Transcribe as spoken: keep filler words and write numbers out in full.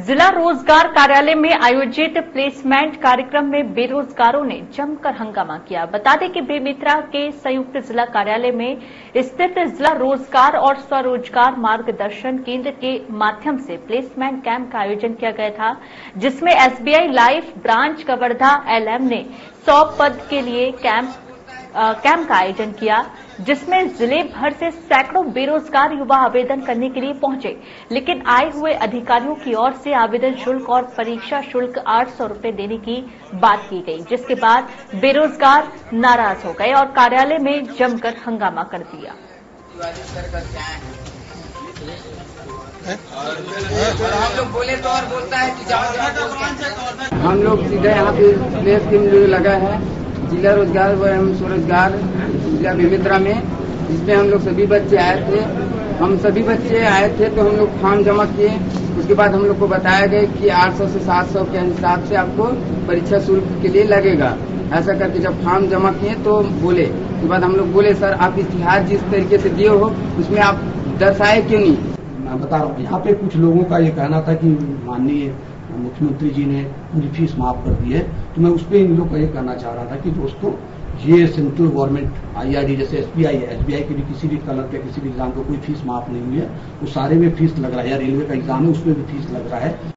जिला रोजगार कार्यालय में आयोजित प्लेसमेंट कार्यक्रम में बेरोजगारों ने जमकर हंगामा किया। बता दें कि बेमेतरा के संयुक्त जिला कार्यालय में स्थित जिला रोजगार और स्वरोजगार मार्गदर्शन केंद्र के माध्यम से प्लेसमेंट कैंप का आयोजन किया गया था, जिसमें SBI life branch Kawardha LM ने सौ पद के लिए कैंप कैंप का आयोजन किया, जिसमें जिले भर से सैकड़ों बेरोजगार युवा आवेदन करने के लिए पहुंचे। लेकिन आए हुए अधिकारियों की ओर से आवेदन शुल्क और परीक्षा शुल्क आठ सौ रूपये देने की बात की गई, जिसके बाद बेरोजगार नाराज हो गए और कार्यालय में जमकर हंगामा कर दिया। और हम लोग बोले तो और बोलता है कि जाओ। हम लोग सीधे यहाँ पे प्लेस के लिए लगा है जिला रोजगार एवं स्वरोजगार जिला बेमेतरा में, जिसमें हम लोग सभी बच्चे आए थे। हम सभी बच्चे आए थे तो हम लोग फॉर्म जमा किए। उसके बाद हम लोग को बताया गया कि आठ सौ से सात सौ के हिसाब से आपको परीक्षा शुल्क के लिए लगेगा। ऐसा करके जब फॉर्म जमा किए तो बोले, उसके बाद हम लोग बोले सर आप इतिहास जिस तरीके से दिए हो उसमें आप दर्शाए क्यों नहीं। मैं बता रहा हूँ, यहाँ पे कुछ लोगों का ये कहना था कि माननीय मुख्यमंत्री जी ने पूरी फीस माफ कर दी है, तो मैं उस पर इन लोग का ये कहना चाह रहा था कि दोस्तों ये सेंट्रल गवर्नमेंट आईआरडी जैसे एसबीआई है, एसबीआई के भी किसी भी कलर के किसी भी एग्जाम को कोई फीस माफ नहीं हुई है, वो सारे में फीस लग रहा है। रेलवे का एग्जाम है उसमें भी फीस लग रहा है।